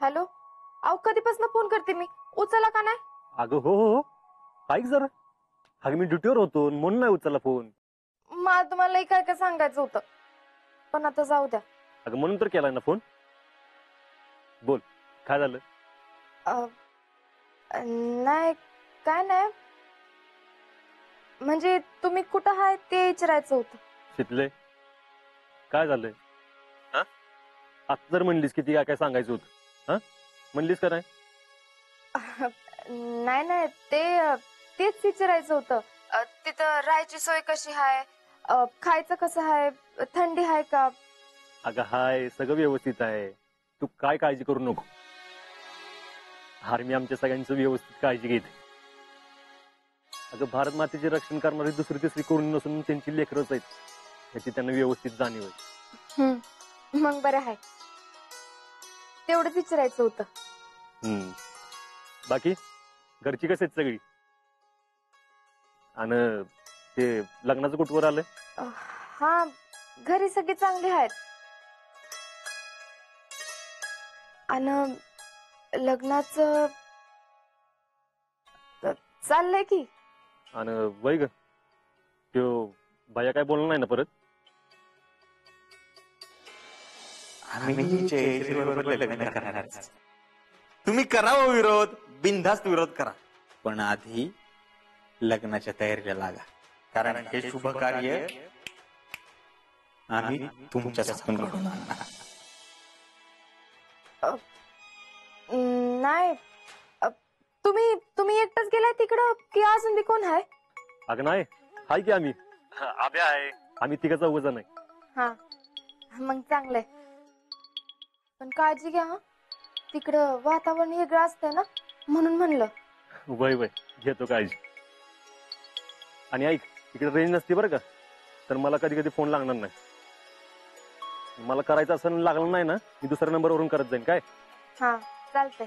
Hello, अहो कधीपासून phone करते मी, उचलला का नाही? अगं हो हो हो, ऐक जरा. अगं मी ड्युटीवर होतो म्हणून नाही उचलला फोन. मला तुम्हाला काय काय सांगायचं होतं, पण आता जाऊ द्या. अगं म्हणून तर केलाय ना फोन. बोल, काय झालं? नाही, काय नाही, म्हणजे तुम्ही कुठं आहे ते विचारायचं होतं. शितले, काय झालंय? हा, आता जर म्हणलीस की ती काय काय सांगायचं होतं, हा म्हणलीस का नाही? नाही नाही, तेच विचारायचं होतं. तिथं राहायची सोय कशी आहे, खायचं कसं आहे, थंडी आहे का? अगं हाय, सगळं व्यवस्थित आहे, तू काय काळजी करू नको. आर्मी आमच्या सगळ्यांचं व्यवस्थित काळजी घेते. अगं भारत मातेचे रक्षण करणारी दुसरी तिसरी कोणी नसून त्यांची लेकरच आहेत याची त्यांना व्यवस्थित जाणीव आहे. मग बरं आहे, तेवढंच विचारायचं होतं. बाकी घरची कशी आहेत सगळी? आणि ते लग्नाचं कुठवर आलंय? हा, घरी सगळी चांगली आहेत. आणि लग्नाचं चाललंय की. आणि वय ग, तो बाया काय बोलला नाही ना परत? तुम्ही करा विरोध, बिनधास्त विरोध करा, पण आधी लग्नाच्या तयारीला लागा, कारण हे शुभ कार्य आम्ही तुमच्या हातून घडवून आणणार. नाही, तुम्ही एकटाच गेलाय तिकडं की अजून बी कोण आहे? अगं नाही, हाय की आम्ही, आब्या आहे, आम्ही तिघं चौघ जण आहे. हा, मग चांगलंय, पण काळजी घ्या. तिकडं वातावरण वेगळं असतंय ना, म्हणून म्हणलं. वय वय, घेतो काळजी. आणि ऐक, तिकडे रेंज नसते बरं का, तर मला कधी कधी फोन लागणार नाही. मला करायचं असं लागलं नाही ना, मी दुसऱ्या नंबरवरून करत जाईन. काय? हा, चालतंय.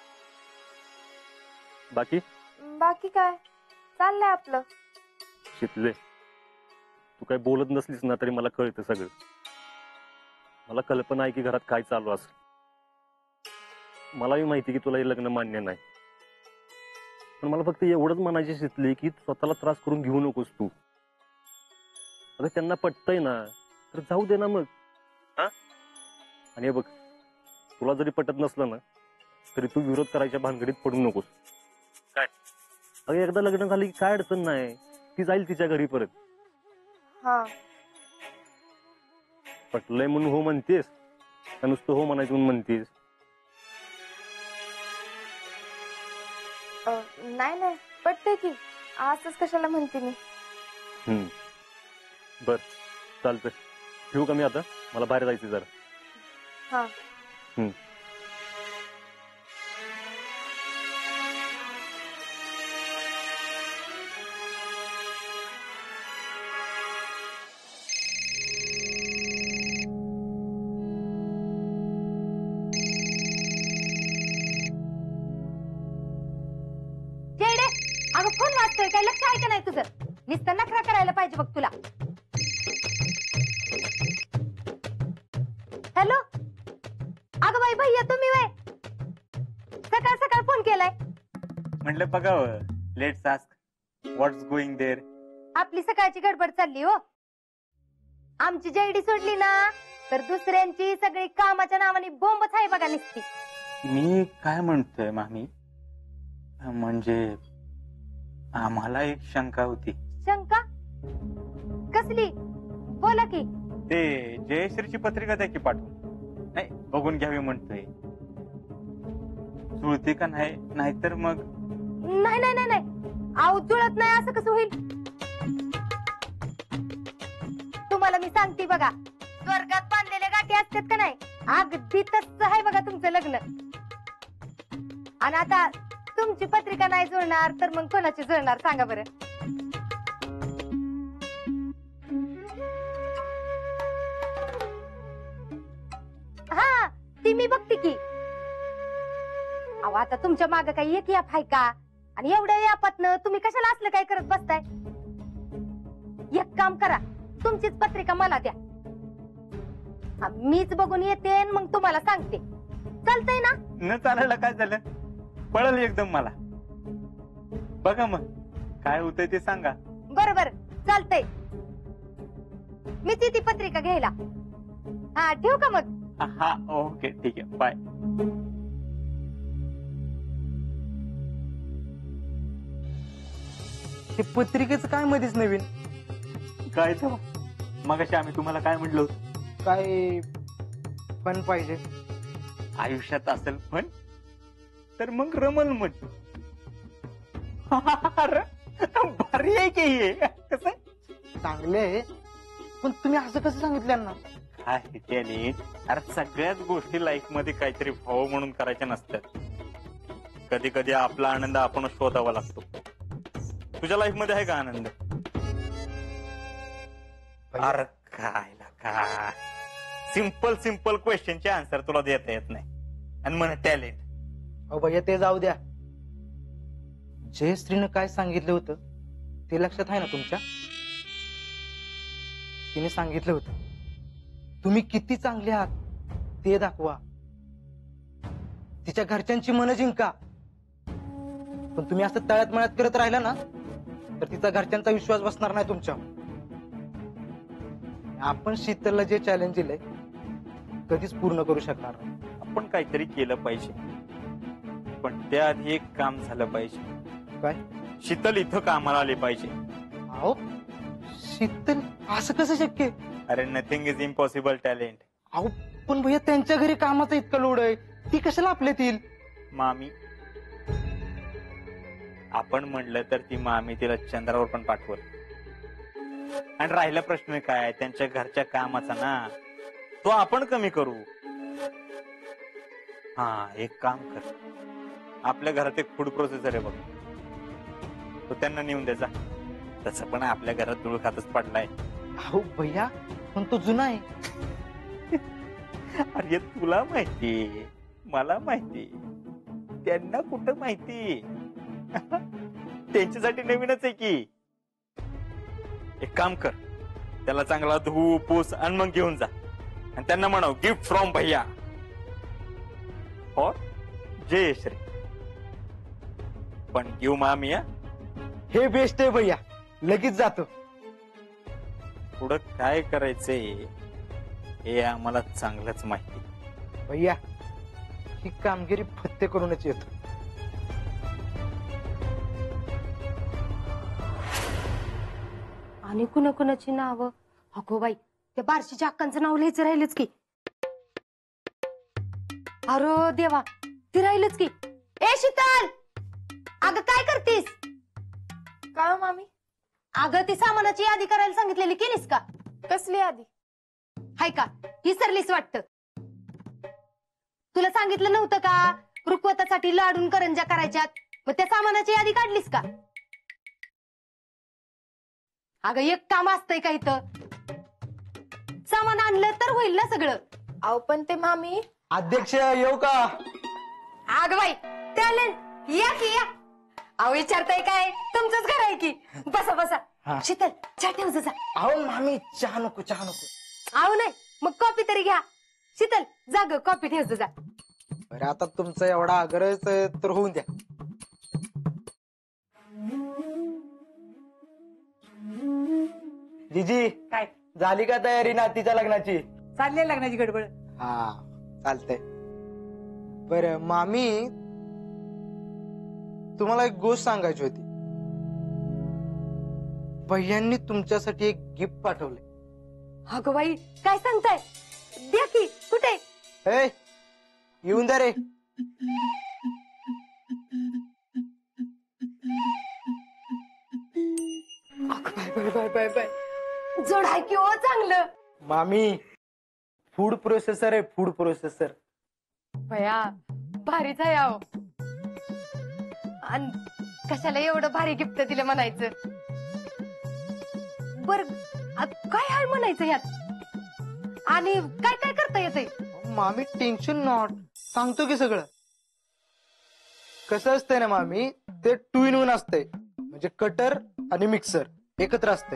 बाकी काय चाललंय आपलं. शितले, तू काय बोलत नसलीस ना तरी मला कळतं सगळं. मला कल्पना आहे की घरात काय चालू असेल. मलाही माहिती की तुला हे लग्न मान्य नाही, पण मला फक्त एवढंच म्हणायचे शितले की स्वतःला त्रास करून घेऊ नकोस तू. अगं त्यांना पटतंय ना तर जाऊ दे ना मग. आणि हे बघ, तुला जरी पटत नसलं ना तरी तू विरोध करायच्या भानगडीत पडू नकोस. काय? अगं एकदा लग्न झालं की काय अडचण नाही, ती जाईल तिच्या घरी परत. हा, पटलंय म्हणून हो म्हणतेस का नुसतं हो म्हणायचं म्हणून म्हणतेस? नाही नाही, पटतंय की, असंच कशाला म्हणते मी. बर, चालतंय, ठेवू का मी आता? मला बाहेर जायचं जरा. हा. अगं फोन वाजतोय, काय लक्ष आहे का नाही तुझं? नुसतं नखरा करायला पाहिजे बघ तुला. हॅलो, अगं बाई भैया तुम्ही वय सकाळ सकाळ फोन केलाय? म्हटलं बघावं, let's ask what's going there. आपली सकाळची गडबड चालली हो. आमची जैडी सोडली ना तर दुसऱ्यांची सगळी कामाच्या नावाने बोंबच आहे बघा निसती. मी काय म्हणतोय मामी, म्हणजे आम्हाला एक शंका होती. शंका कसली? बोला की. ते जयश्रीची पत्रिका द्या की पाठवून. नाही, बघून घ्यावी म्हणतोय. जुळते का नाही, नाहीतर मग. नाही नाही नाही नाही, आऊ जुळत नाही असं कसं होईल? तुम्हाला मी सांगते बघा, स्वर्गात बांधलेल्या गाठी असतात का नाही, अगदी तसं आहे बघा तुमचं लग्न. आणि आता तुमची पत्रिका नाही जुळणार तर मग कोणाची जुळणार सांगा बरं? हा, ती मी बघते की. अहो आता तुमच्या माग काही एक याप आहे का? आणि एवढ्या यापातनं तुम्ही कशाला असलं काय करत बसताय? एक काम करा, तुमचीच पत्रिका मला द्या, मीच बघून येते मग तुम्हाला सांगते. चालतंय ना? न चालायला काय झालं? पळल एकदम मला. बघा मग काय होतंय ते सांगा. बरोबर चालतंय. मी ती पत्रिका घ्यायला. हा ठेवू का मग? हा ओके ठीक आहे बाय. ते पत्रिकेचं काय मध्येच नवीन? काय तर मगाशी आम्ही तुम्हाला काय म्हटलं होतं? काय पण पाहिजे? आयुष्यात असेल पण तर मग रमल म्हण. भारी आहे की हे. कसं चांगले आहे, पण तुम्ही असं कसं सांगितलं ना? काय त्याने अरे सगळ्याच गोष्टी लाईफ मध्ये काहीतरी भाव म्हणून करायच्या नसतात. कधी कधी आपला आनंद आपण शोधावा लागतो. तुझ्या लाईफ मध्ये आहे का आनंद? अरे काय सिंपल सिंपल क्वेश्चनचे आन्सर तुला देता येत नाही आणि म्हण टॅलेंट. अहो भैया ते जाऊ द्या. जयश्रीनं काय सांगितलं होतं ते लक्षात आहे ना तुमच्या? तिने सांगितलं होतं तुम्ही किती चांगले आहात ते दाखवा, तिच्या घरच्यांची मनं जिंका. पण तुम्ही असं तळ्यात मळ्यात करत राहिला ना तर तिचा घरच्यांचा विश्वास बसणार नाही तुमच्यावर. आपण शीतलला जे चॅलेंज दिलंय कधीच पूर्ण करू शकणार नाही. आपण काहीतरी केलं पाहिजे, पण त्याआधी एक काम झालं पाहिजे. काय? शीतल इथं कामाला आली पाहिजे. अहो शीतल असं कसं शक्य? अरे नथिंग इज इम्पॉसिबल टॅलेंट. अहो पण भैया त्यांच्या घरी कामाचा इतका लोड आहे, ती कशाला आपल्यात येईल? मामी आपण म्हणलं तर ती मामी तिला चंद्रावर पण पाठवल. आणि राहिला प्रश्न काय त्यांच्या घरच्या कामाचा ना, तो आपण कमी करू. हा एक काम कर, आपल्या घरात एक फूड प्रोसेसर आहे बघ, तो त्यांना नेऊन द्यायचा. तसं पण आपल्या घरात धूळ खातच पडलाय. अहो भैया पण तो जुना आहे. अरे तुला माहिती, मला माहिती, त्यांना कुठं माहिती. त्यांच्यासाठी नवीनच आहे की. एक काम कर, त्याला चांगला धू पूस आणि मग घेऊन जा आणि त्यांना म्हणाव गिफ्ट फ्रॉम भैया और जयश्री. पण घेऊ मामी. हे बेस्ट आहे भैया, लगेच जातो. पुढं काय करायचंय हे आम्हाला चांगलंच माहिती. भैया ही कामगिरी फत्ते करूनच येतो. आणि कुणाकुणाची नावं? अगो बाई, त्या बारशीच्या अक्कांचं नाव लिहायचं राहिलंच की. अरे देवा, ती राहिलच की. ए शीतल, अगं काय करतीस? काय हो मामी? अगं ती सामानाची यादी करायला सांगितलेली, केलीस का? कसली आधी? हाय का, विसरलीस वाटतं. तुला सांगितलं नव्हतं का रुखवतासाठी लाडून करंजा करायच्यात? मग त्या सामानाची यादी काढलीस का? अगं एक काम असतंय का इथं? सामान आणलं तर होईल ना सगळं. अहो पण ते मामी. अध्यक्ष येऊ का? अगं बाई टॅलेंट, या की या. अहो विचारताय काय, तुमचंच घर आहे की. बसा बसा. हा. शीतल चहा ठेव जा. अहो मामी चहा नको, चहा नको. अहो नाही मग कॉफी तरी घ्या. शीतल जा ग, कॉफी ठेव जा. बरं आता तुमचा एवढा आग्रह तर होऊन द्या. जीजी काय झाली का तयारी नातीच्या लग्नाची? चालले लग्नाची गडबड? हा चालतंय. बर मामी तुम्हाला एक गोष्ट सांगायची होती. भैयांनी तुमच्यासाठी एक गिफ्ट पाठवले. अगं बाई काय सांगताय? द्या की. कुठे? ए येऊन द्या रे. जोड आहे की हो चांगलं. मामी फूड प्रोसेसर आहे, फूड प्रोसेसर. भया भारीच आहे अहो. आणि कशाला एवढं भारी गिफ्ट दिलं म्हणायचं? बर काय आहे म्हणायचं यात? आणि काय काय करता येतंय? मामी टेन्शन नॉट, सांगतो की सगळं. कसं असतंय ना मामी, ते 2 in 1 असतंय. म्हणजे कटर आणि मिक्सर एकत्र असतंय.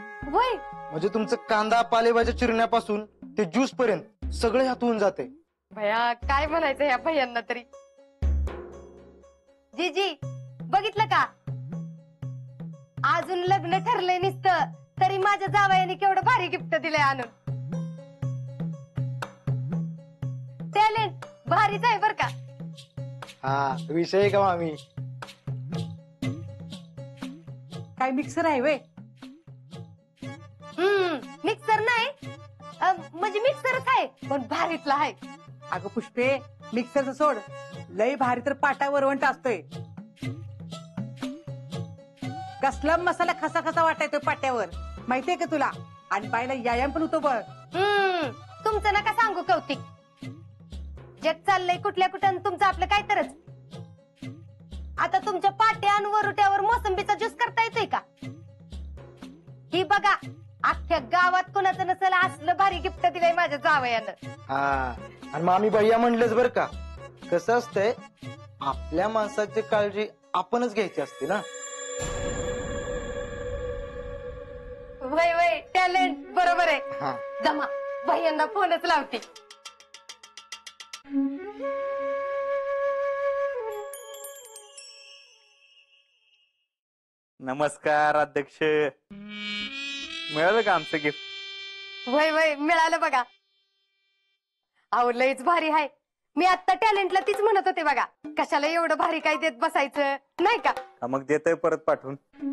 वय म्हणजे तुमचं कांदा पालेभाज्या चिरण्यापासून ते ज्यूस पर्यंत सगळं ह्यात होऊन जाते. भया काय म्हणायचं या भैयांना तरी. जीजी बघितलं का, अजून लग्न ठरलंय नुसतं तरी माझ्या जावयाने केवढं भारी गिफ्ट दिलंय आणून. टॅलेंट भारीच आहे बर का. हा विषय आहे का मामी. काय मिक्सर आहे वे? मिक्सर नाही, म्हणजे मिक्सरच आहे पण भारीतला आहे. अगं पुष्पे, मिक्सरचं सोड, लय भारी तर पाटा वरवंट असतोय. कसला मसाला खसा खसा वाटायतोय पाट्यावर, माहितीये का तुला? आणि बायला व्यायाम पण होतो बघ. तुमचं नका सांगू कौतिक, जग चाललंय कुठल्या कुठं, तुमचं आपलं काय तरच. आता तुमच्या पाट्या आणि वरुट्यावर मोसंबीचा ज्यूस करता येतोय का? ही बघा, अख्ख्या गावात कुणाचं नसेल असलं भारी गिफ्ट दिलंय माझ्या जावयानं. हा आणि मामी भैया म्हणलंच बर का, कसं असतंय, आपल्या माणसाची काळजी आपणच घ्यायची असते ना. वय वय टॅलेंट बरोबर आहे. हा जमा भैयांना फोनच लावते. नमस्कार अध्यक्ष, मिळालं का आमचं गिफ्ट? वय वय मिळालं बघा. अहो लयच भारी आहे. मी आता टॅलेंटला तीच म्हणत होते बघा, कशाला एवढं भारी काय देत बसायचं नाही का. मग देतोय परत पाठवून.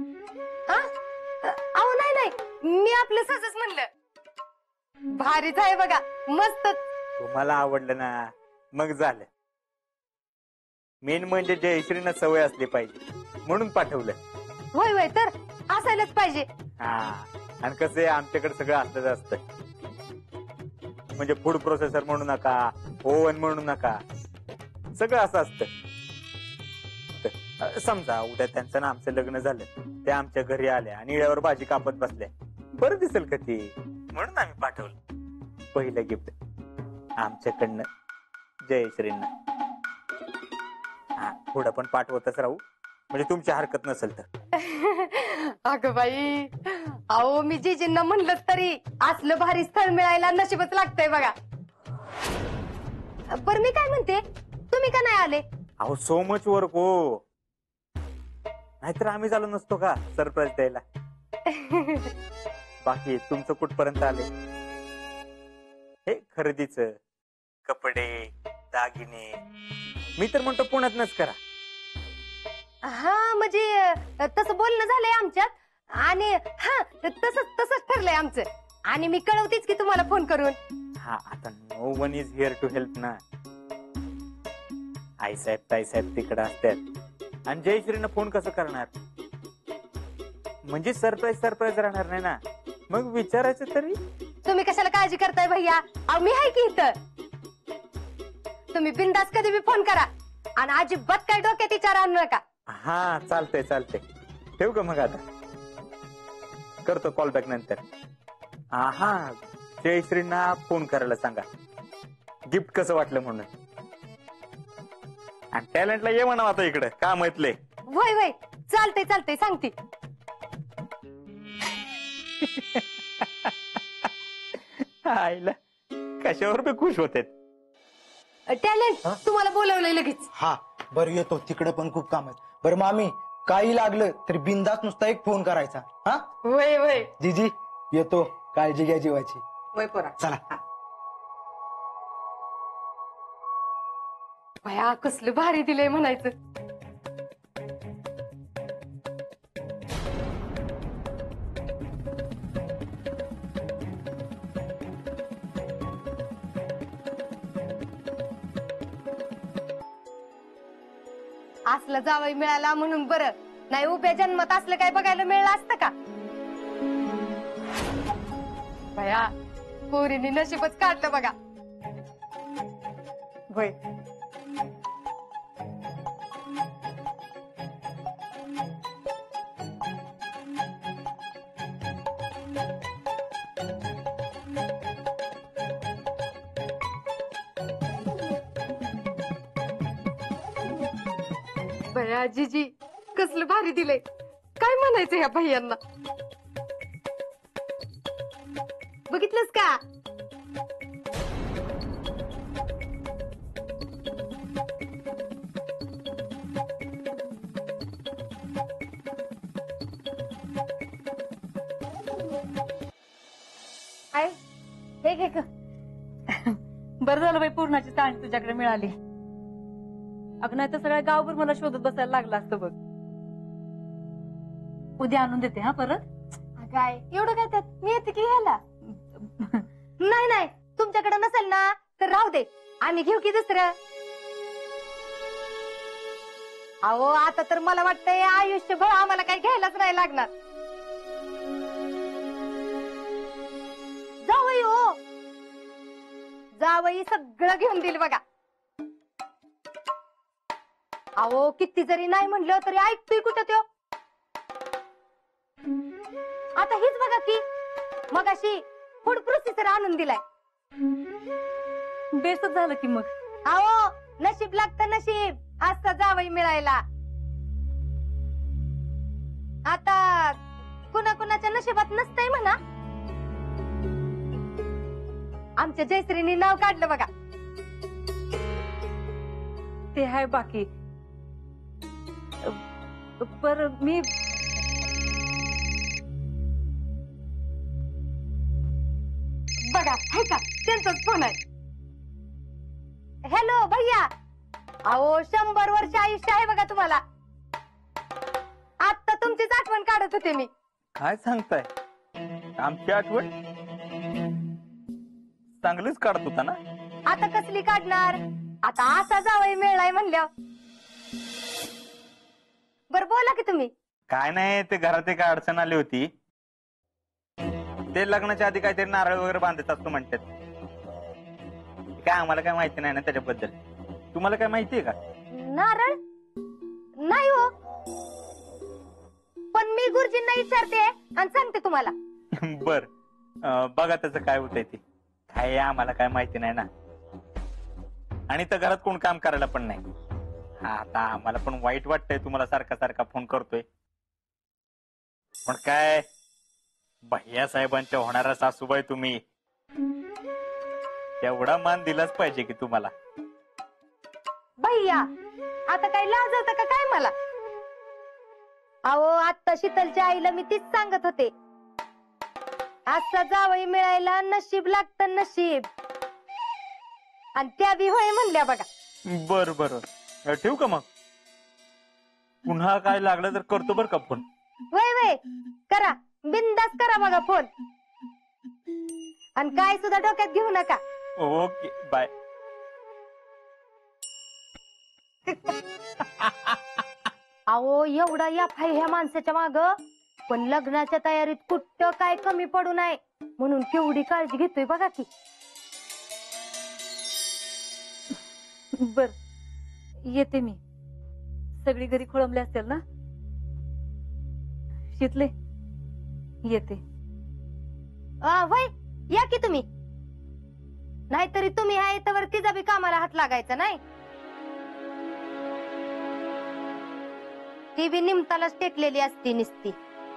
अहो नाही नाही, मी आपलं सहजच म्हणलं. भारीच आहे बघा, मस्त. तुम्हाला आवडलं ना, मग झालं. मेन म्हणजे जयश्रीना सवय असली पाहिजे म्हणून पाठवलं. होय होय तर असायलाच पाहिजे. हा, आणि कसं आहे, आमच्याकडे सगळं असलंच असतं. म्हणजे फूड प्रोसेसर म्हणू नका, ओव्हन म्हणू नका, सगळं असं असतं. समजा उद्या त्यांचं ना आमचं लग्न झालं, ते आमच्या घरी आल्या आणि इळ्यावर भाजी कापत बसल्या, बरं दिसेल का ती, म्हणून आम्ही पाठवलं पहिलं गिफ्ट आमच्याकडनं जयश्रींना. हा, पुढं पण पाठवतच राहू, म्हणजे तुमची हरकत नसेल तर. अगं बाई, अहो मी जीजींना म्हणलं तरी असलं भारी स्थळ मिळायला नशीबच लागतंय बघा. बरं मी काय म्हणते, तुम्ही का नाही आले? अहो सो मच वर्क हो, नाहीतर आम्ही झालो नसतो का सरप्राईज द्यायला. बाकी तुमचं कुठपर्यंत आले? हे खरेदीच, कपडे, दागिने, मी तर म्हणतो पुण्यातनच करा. हा म्हणजे तसं बोलणं झालंय आमच्यात, आणि हा तसंच ठरलंय आमचं. आणि मी कळवतेच की तुम्हाला फोन करून. हा, आता no one is here to help ना. आईसाहेब ताईसाहेब तिकडे असतात आणि जयश्रीनं फोन कसं करणार, म्हणजे सरप्राईज राहणार नाही ना. मग विचारायचं तरी. तुम्ही कशाला काळजी करताय भैया, अहो मी आहे की इथं. तुम्ही बिनधास्त कधी बी फोन करा आणि अजिबात काय डोक्यात विचार आणू नका. हा चालतंय, ठेवू का मग? आता करतो कॉल बॅक नंतर. हा, जयश्रींना फोन करायला सांगा गिफ्ट कसं वाटलं म्हणून. आणि टॅलेंटला ये म्हणा आता इकडे, का माहितलंय. वय वय चालतंय सांगते. आईला कशावर बी खुश होते. टॅलेंट तुम्हाला बोलवलंय लगेच. हा बरं येतो, तिकडे पण खूप काम आहेत. बरं मामी, काही लागलं तरी बिनधास्त नुसता एक फोन करायचा. हा वय वय जीजी येतो, काळजी घ्या जीवाची. वय पोरा, चला. भया कसलं भारी दिलंय म्हणायचं. असलं जावई मिळाला म्हणून बरं, नाही उभ्या जन्मात असलं काय बघायला मिळलं असतं का? भया पोरीने नशीबच काढलं बघा. वय भया जीजी कसलं भारी दिलंय, काय म्हणायचं ह्या भैयांना. बघितलंस का? एक एक बरं झालं बाई, पूर्णाची चाळणी तुझ्याकडे मिळाली. अगं नाही तर सगळ्या गावभर मला शोधत बसायला लागलं असतं बघ. उद्या आणून देते हा परत. काय एवढं काय त्यात, मी येते की घ्यायला. नाही नाही, तुमच्याकडे नसेल ना तर राहू दे, आम्ही घेऊ की दुसरं. अहो आता तर मला वाटतंय आयुष्यभर आम्हाला काही घ्यायलाच नाही लागणार. जावई हो, जावई सगळं घेऊन दिल बघा. अहो किती जरी नाही म्हणलं तरी ऐकतोय कुठं त्यो. आता हीच बघा की मगाशी फूड प्रोसेसर आणून दिलाय. बेसच झालं की मग. अहो नशीब लागतं नशीब असा जावई मिळायला. आता कुणाकुणाच्या नशिबात नसतंय म्हणा. आमच्या जयश्रीनी नाव काढलं बघा. ते आहे बाकी. पर मी बघा आहे का त्यांचाच फोन आहे. हॅलो भैया, अहो 100 वर्ष आयुष्य आहे बघा तुम्हाला. आता तुमचीच आठवण काढत होते मी. काय सांगताय? आमची आठवण चांगलीच काढत होता ना. आता कसली काढणार, आता असा जावई मिळालाय म्हणल्यावर. बर बोला की तुम्ही. काय नाही, ते घरात एक अडचण आली होती. ते लग्नाच्या आधी काहीतरी नारळ वगैरे बांधत असतो म्हणतात. काय आम्हाला काय माहिती नाही ना त्याच्याबद्दल. तुम्हाला काय माहितीये का? नारळ नाही हो, पण मी गुरुजींना विचारते आणि सांगते तुम्हाला. बर बघा त्याचं काय होतंय ते. काय आम्हाला काय माहिती नाही ना, आणि तर घरात कोण काम करायला पण नाही. आता आम्हाला पण वाईट वाटतंय तुम्हाला सारखा सारखा फोन करतोय. पण काय भैया साहेबांच्या होणारा सासूबाई तुम्ही, तेवढा मान दिलाच पाहिजे की तुम्हाला. भैया आता काय लाज होतं का काय मला? अहो आता शीतलच्या आईला मी तीच सांगत होते, असा जावई मिळायला नशीब लागतं नशीब. आणि त्या बी होय म्हणल्या बघा. बर बर ठेवू का मग? पुन्हा काय लागलं तर करतो बर का फोन. वय वय करा, बिंदास करा बघा फोन. आणि काय सुद्धा डोक्यात घेऊ नका. Okay bye. अहो एवढा या फाय ह्या माणसाच्या माग, पण लग्नाच्या तयारीत कुठं काय कमी पडू नये म्हणून केवढी काळजी घेतोय बघा की. बर येते मी. सगळी घरी खोळंबले असतील ना. शीतले येते. वय या की तुम्ही. नाहीतरी तुम्ही आहे तर तिचा बी कामाला हात लागायचा नाही. ती बी निमतालाच टेकलेली असती निसती.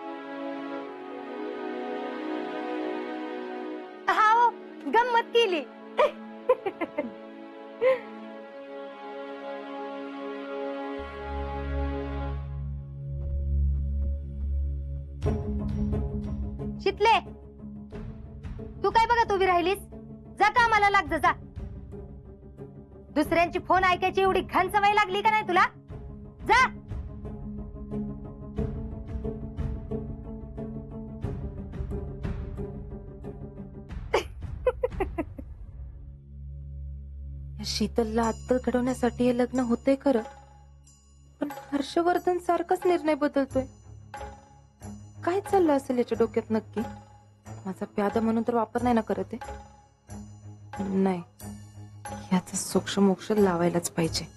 हा गंमत केली. शितले तू काय बघा उभी राहिलीस, जा कामाला लाग जा. दुसऱ्यांची फोन ऐकायची एवढी घाण सवय लागली का नाही तुला? जा. शीतलला आत्ता घडवण्यासाठी हे लग्न होते खरं, पण हर्षवर्धन सारखाच निर्णय बदलतोय. काय चाललं असेल याच्या डोक्यात नक्की? माझा प्यादा म्हणून तर वापर नाही ना करत आहे. नाही, याचा सोक्ष मोक्ष लावायलाच पाहिजे.